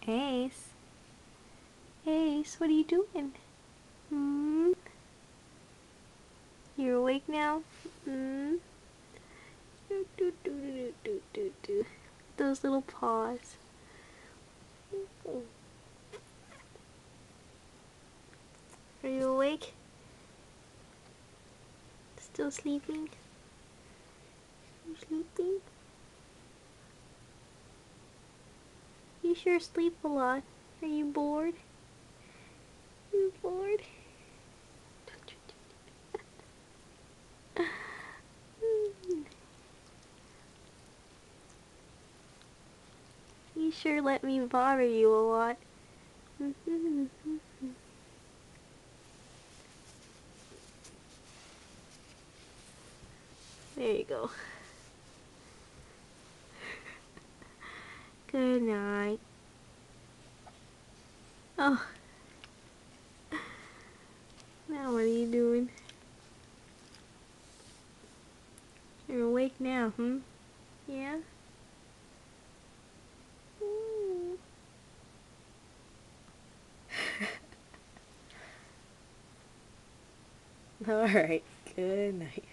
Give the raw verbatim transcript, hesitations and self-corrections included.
Ace? Ace, what are you doing? Hmm? You're awake now? Hmm? Do, do, do, do, do, do, do. Those little paws. Are you awake? Still sleeping? You sleeping? You sure sleep a lot. Are you bored? You bored? You sure let me bother you a lot. There you go. Good night. Oh, now what are you doing? You're awake now, hmm? Yeah? Ooh. Alright, good night.